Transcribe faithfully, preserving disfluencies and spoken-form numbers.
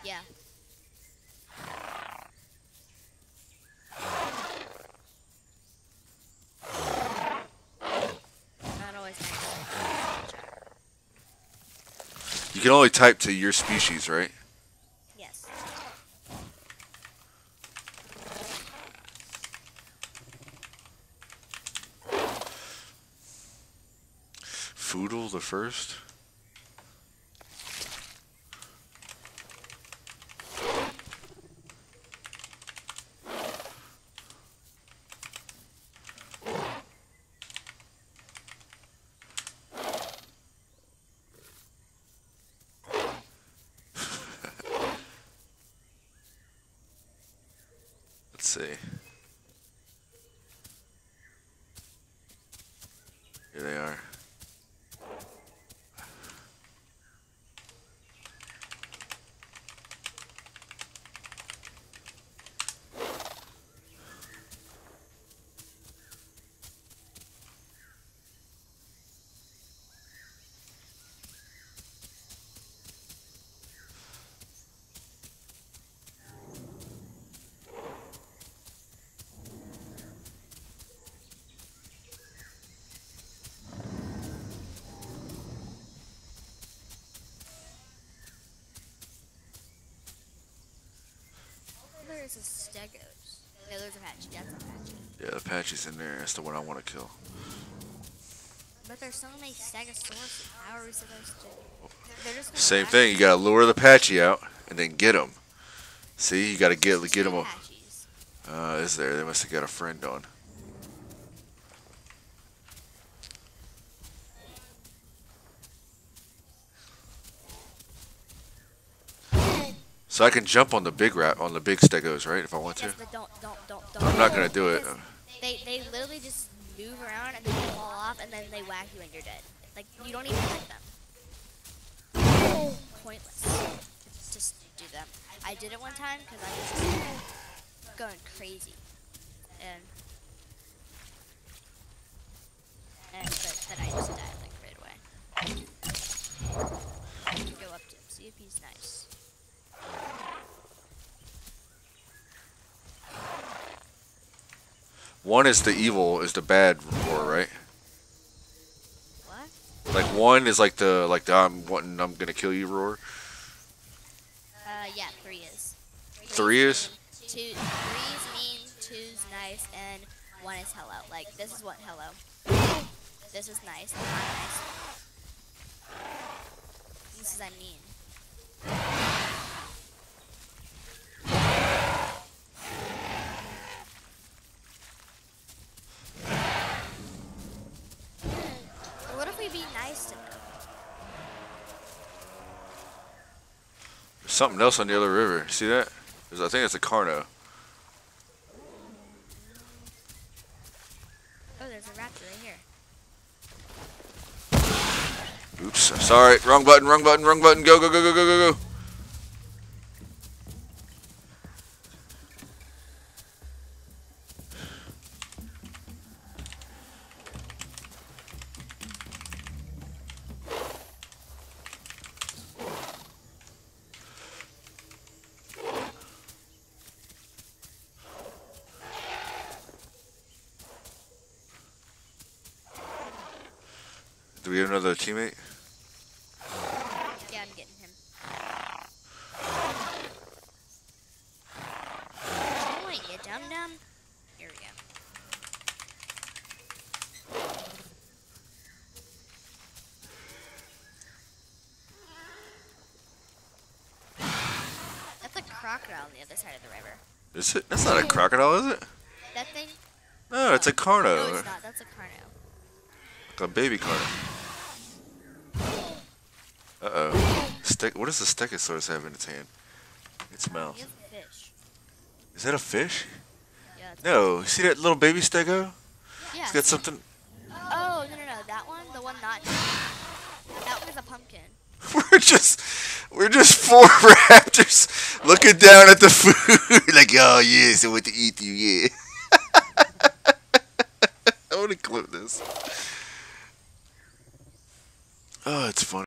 Yeah. Not always nice. You can only type to your species, right? Yes. Foodle the first. Let's see. Here they are. There's a Stegos. No, there's Apache. That's Apache. Yeah, the Apache's in there. That's the one I want to kill. But there's so many Stegosaurus. How are we supposed to? They're just gonna Same whack thing. You gotta lure the Apache out and then get him. See, you gotta get get him. Apaches. Uh, is there? They must have got a friend on. So I can jump on the big rat on the big stegos, right? If I want to. Yes, but don't, don't, don't, don't. I'm not gonna do it. Because They, they literally just move around and then they fall off and then they whack you and you're dead. Like you don't even hit them. Pointless. Just do them. I did it one time because I was just going crazy, and and but then I just died like right away. Go up to him, see if he's nice. One is the evil, is the bad roar, right? What? Like one is like the like the I'm wanting I'm gonna kill you roar. Uh, yeah, three is. Three is? Two, three's mean, two's nice, and one is hello. Like this is what hello. This is nice. Not nice. This is I mean. What if we be nice to them? There's something else on the other river. See that? There's, I think it's a Carno. Oh, there's a raptor right here. Oops, sorry. Wrong button, wrong button, wrong button. Go, go, go, go, go, go, go. Do we have another teammate? Yeah, I'm getting him. Oh, you dum dum. Here we go. That's a crocodile on the other side of the river. Is it? That's not a crocodile, is it? That thing? No, it's a No, Carno. it's not. That's a carno. Like a baby Carno. Uh oh. Ste what does the Stegosaurus have in its hand? Its mouth. He has a fish. Is that a fish? Yeah. It's No. You see that little baby Stego? Yeah. It's got something. Oh, no, no, no. That one? The one not. That one is a pumpkin. We're just, we're just four raptors looking down at the food, like, oh yes, I want to eat you, yeah. I want to clip this. Oh, it's funny.